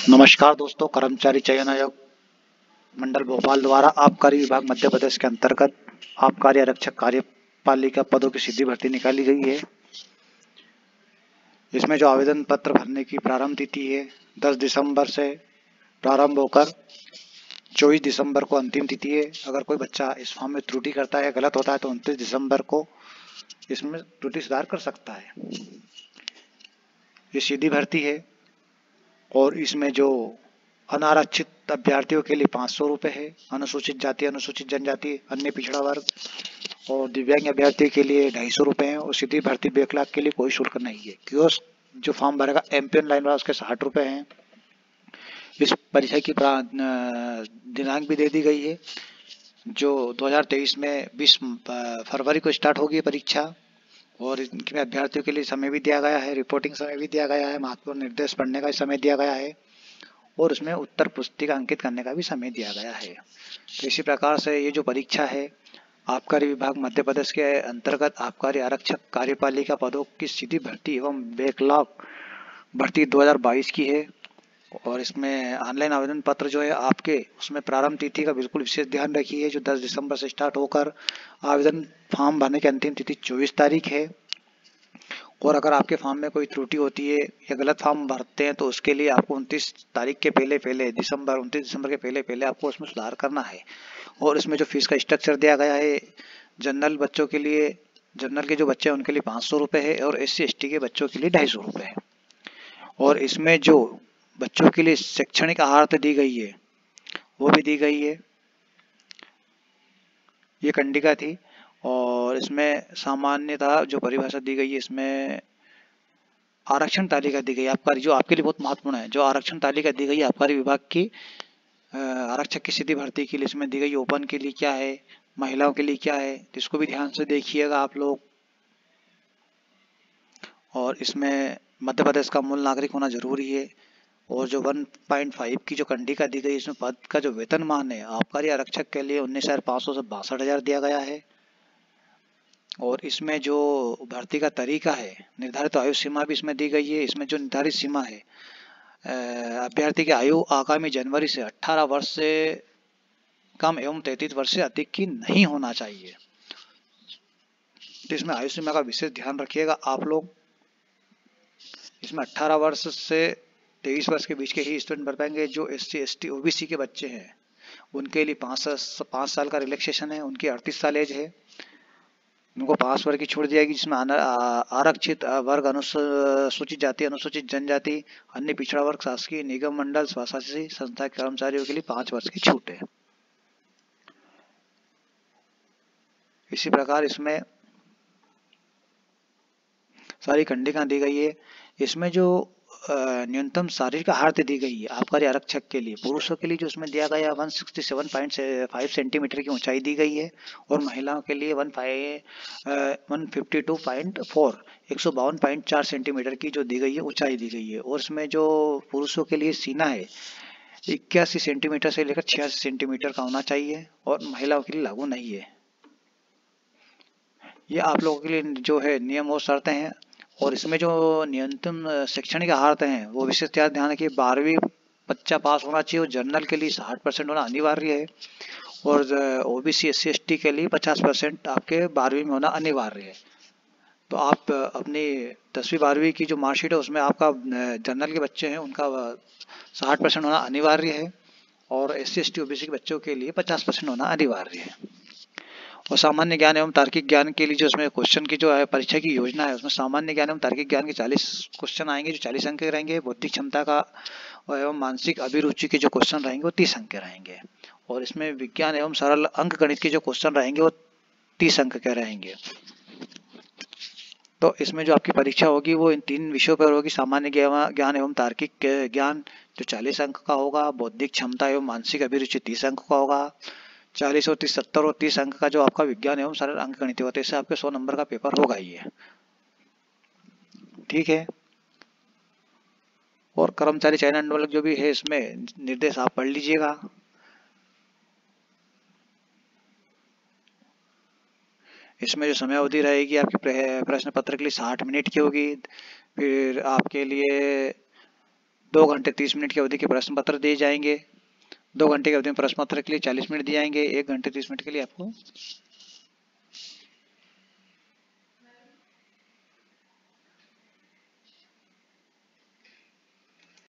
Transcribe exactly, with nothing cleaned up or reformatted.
नमस्कार दोस्तों, कर्मचारी चयन आयोग मंडल भोपाल द्वारा आबकारी विभाग मध्य प्रदेश के अंतर्गत आबकारी आरक्षक कार्यपालिका पदों की सीधी भर्ती निकाली गई है। इसमें जो आवेदन पत्र भरने की प्रारंभ तिथि है दस दिसंबर से प्रारंभ होकर चौबीस दिसंबर को अंतिम तिथि है। अगर कोई बच्चा इस फॉर्म में त्रुटि करता है, गलत होता है, तो उनतीस दिसंबर को इसमें त्रुटि सुधार कर सकता है। ये सीधी भर्ती है और इसमें जो अनारक्षित अभ्यर्थियों के लिए पाँच सौ रुपये है, अनुसूचित जाति, अनुसूचित जनजाति, अन्य पिछड़ा वर्ग और दिव्यांग अभ्यर्थियों के लिए ढाई सौ रुपये है और सीधी भर्ती बैकलॉग के लिए कोई शुल्क नहीं है। कियोस्क जो फॉर्म भरेगा एमपीएन लाइन वाला उसके साठ रुपये हैं। इस परीक्षा की दिनांक भी दे दी गई है जो दो हज़ार तेईस में बीस फरवरी को स्टार्ट होगी परीक्षा और इनमें अभ्यर्थियों के लिए समय भी दिया गया है, रिपोर्टिंग समय भी दिया गया है, महत्वपूर्ण निर्देश पढ़ने का समय दिया गया है और उसमें उत्तर पुस्तिका अंकित करने का भी समय दिया गया है। तो इसी प्रकार से ये जो परीक्षा है आबकारी विभाग मध्य प्रदेश के अंतर्गत आबकारी आरक्षक कार्यपालिका पदों की सीधी भर्ती एवं बैकलॉग भर्ती दो हज़ार बाईस की है और इसमें ऑनलाइन आवेदन पत्र जो है आपके उसमें प्रारंभ तिथि का बिल्कुल विशेष ध्यान रखिए जो दस दिसंबर से स्टार्ट होकर आवेदन फॉर्म भरने की अंतिम तिथि चौबीस तारीख है। और अगर आपके फॉर्म में कोई त्रुटि होती है या गलत फॉर्म भरते हैं तो उसके लिए आपको उनतीस तारीख के पहले पहले दिसंबर उनतीस दिसंबर के पहले पहले आपको उसमें सुधार करना है। और इसमें जो फीस का स्ट्रक्चर दिया गया है जनरल बच्चों के लिए, जनरल के जो बच्चे हैं उनके लिए पाँच सौ रुपये है और एस सी एस टी के बच्चों के लिए ढाई सौ रुपये है। और इसमें जो बच्चों के लिए शैक्षणिक आहार दी गई है वो भी दी गई है, ये कंडिका थी। और इसमें सामान्यतः जो परिभाषा दी गई है इसमें आरक्षण तालिका दी गई है आबकारी, जो आपके लिए बहुत महत्वपूर्ण है। जो आरक्षण तालिका दी गई है आबकारी विभाग की आरक्षक की सीधी भर्ती के लिए इसमें दी गई, ओपन के लिए क्या है, महिलाओं के लिए क्या है, तो इसको भी ध्यान से देखिएगा आप लोग। और इसमें मध्य प्रदेश का मूल नागरिक होना जरूरी है। और जो एक पॉइंट पाँच की जो कंडिका दी गई इसमें पद का जो वेतनमान है आबकारी आरक्षक के लिए उन्नीस हजार पाँच सौ से बासठ हजार दिया गया है। और इसमें जो भर्ती का तरीका है निर्धारित तो आयु सीमा भी इसमें दी गई है। इसमें जो निर्धारित सीमा है अभ्यर्थी की आयु आगामी जनवरी से अठारह वर्ष से कम एवं तैंतीस वर्ष से अधिक की नहीं होना चाहिए। तो इसमें आयु सीमा का विशेष ध्यान रखिएगा आप लोग। इसमें अठारह वर्ष से तेईस वर्ष के बीच के ही स्टूडेंट भर पाएंगे। जो S C S T O B C के बच्चे हैं उनके लिए पाँच पाँच साल का रिलैक्सेशन है, उनकी अड़तीस साल एज है, उनको पाँच वर्ग की छूट दी जाएगी। जिसमें आरक्षित वर्ग, अनुसूचित जाति, अनुसूचित जनजाति, अन्य पिछड़ा वर्ग, शासकीय निगम मंडल स्वशासी संस्था के कर्मचारियों के लिए पाँच वर्ष की छूट है। इसी प्रकार इसमें सारी कंडिका दी गई है। इसमें जो न्यूनतम शारीरिक आहार दी गई है आबकारी आरक्षक के लिए, पुरुषों के लिए जो उसमें दिया गया एक सौ सरसठ पॉइंट पाँच सेंटीमीटर की ऊंचाई दी गई है और महिलाओं के लिए एक सौ बावन पॉइंट चार एक सौ बावन पॉइंट चार सेंटीमीटर की जो दी गई है ऊंचाई दी गई है। और इसमें जो पुरुषों के लिए सीना है इक्यासी सेंटीमीटर से लेकर छियासी सेंटीमीटर का होना चाहिए और महिलाओं के लिए लागू नहीं है। ये आप लोगों के लिए जो है नियम और शर्तें हैं। और इसमें जो न्यूनतम शैक्षणिक आहार हैं वो विशेष ध्यान रखिए, बारहवीं बच्चा पास होना चाहिए और जनरल के लिए साठ परसेंट होना अनिवार्य है और OBC S C S T के लिए पचास परसेंट आपके बारहवीं में होना अनिवार्य है। तो आप अपनी दसवीं बारहवीं की जो मार्कशीट है उसमें आपका जनरल के बच्चे हैं उनका साठ परसेंट होना अनिवार्य है और S C S T O B C के बच्चों के लिए पचास परसेंट होना अनिवार्य है। और सामान्य ज्ञान एवं तार्किक ज्ञान के लिए जो उसमें क्वेश्चन की जो है परीक्षा की योजना है उसमें सामान्य ज्ञान एवं तार्किक ज्ञान के चालीस क्वेश्चन आएंगे जो चालीस अंक के रहेंगे। बौद्धिक क्षमता का एवं मानसिक अभिरुचि के जो क्वेश्चन रहेंगे वो तीस अंक के रहेंगे। और इसमें विज्ञान एवं सरल अंक गणित के जो क्वेश्चन रहेंगे वो तीस अंक के रहेंगे। तो इसमें जो आपकी परीक्षा होगी वो इन तीन विषयों पर होगी, सामान्य ज्ञान एवं तार्किक ज्ञान जो चालीस अंक का होगा, बौद्धिक क्षमता एवं मानसिक अभिरुचि तीस अंक का होगा, चालीस और तीस सत्तर और तीस अंक का जो आपका विज्ञान एवं सरल अंक गणित होता है। इससे आपके सौ नंबर का पेपर होगा ही है, ठीक है। और कर्मचारी चयन मंडल जो भी है इसमें निर्देश आप पढ़ लीजिएगा। इसमें जो समय अवधि रहेगी आपकी प्रश्न पत्र के लिए साठ मिनट की होगी। फिर आपके लिए दो घंटे तीस मिनट की अवधि के प्रश्न पत्र दिए जाएंगे। दो घंटे की अवधि में प्रश्न पत्र के लिए चालीस मिनट दिए जाएंगे। एक घंटे तीस मिनट के लिए आपको